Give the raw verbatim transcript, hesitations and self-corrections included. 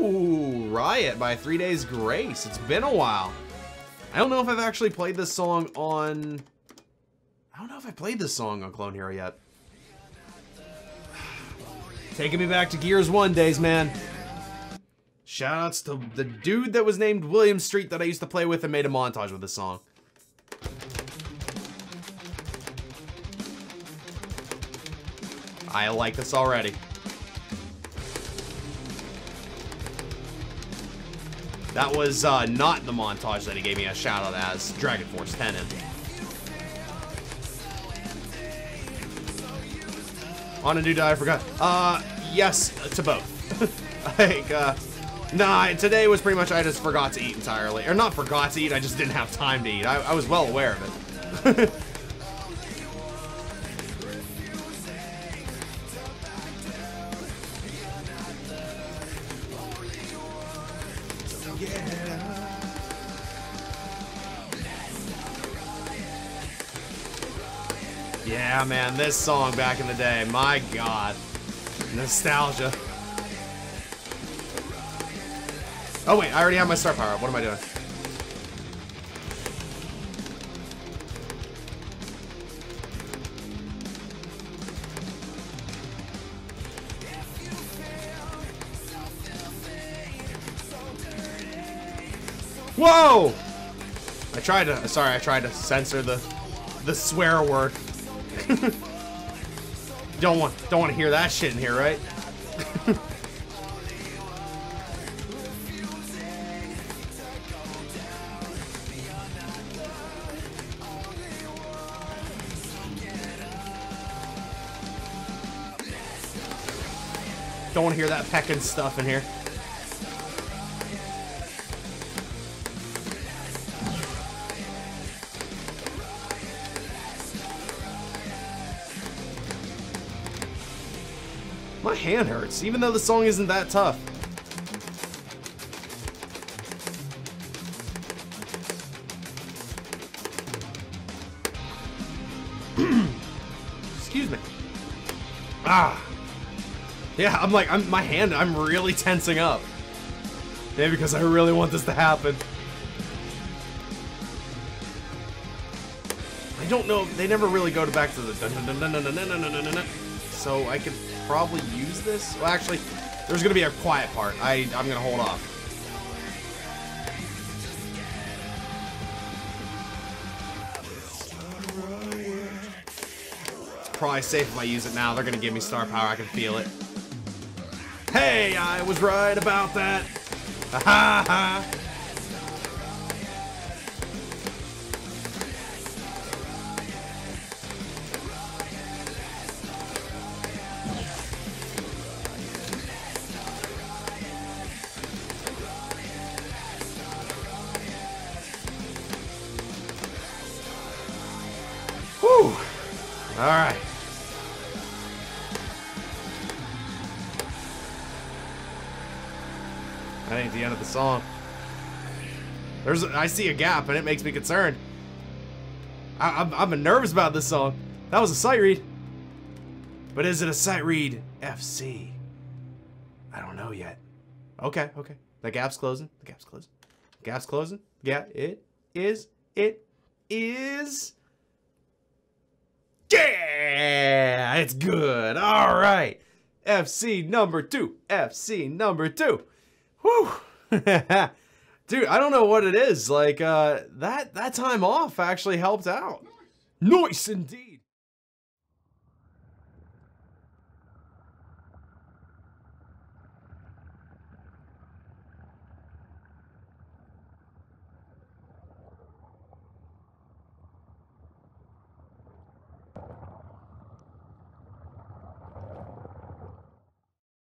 Ooh, Riot by Three Days Grace. It's been a while. I don't know if I've actually played this song on... I don't know if I played this song on Clone Hero yet. Taking me back to Gears one days, man. Shoutouts to the dude that was named William Street that I used to play with and made a montage with this song. I like this already. That was uh, not the montage that he gave me a shout out as Dragon Force Tenon. On a new die, I forgot. Uh, yes, to both. like, uh, nah, today was pretty much I just forgot to eat entirely. Or not forgot to eat, I just didn't have time to eat. I, I was well aware of it. Yeah, man, this song back in the day, my god. Nostalgia. Oh wait, I already have my star power up. What am I doing? Whoa! I tried to, sorry, I tried to censor the, the swear word. don't want, don't want to hear that shit in here, right? Don't want to hear that pecking stuff in here. My hand hurts, even though the song isn't that tough. Excuse me. Ah. Yeah, I'm like, I'm my hand, I'm really tensing up. Maybe because I really want this to happen. I don't know, they never really go to back to the dun dun dun dun dun dun dun dun dun dun. So I could probably use this. Well, actually, there's gonna be a quiet part. I I'm gonna hold off. It's probably safe if I use it now. They're gonna give me star power. I can feel it. Hey, I was right about that. Ha ha ha. Whew. All right. That ain't the end of the song. There's, I see a gap, and it makes me concerned. I, I'm, I'm nervous about this song. That was a sight read. But is it a sight read F C? I don't know yet. Okay, okay. The gap's closing. The gap's closing. The gap's closing. Yeah, it is. It is. Yeah, it's good. All right. F C number two. F C number two. Whew. Dude, I don't know what it is. Like, uh, that, that time off actually helped out. Nice indeed.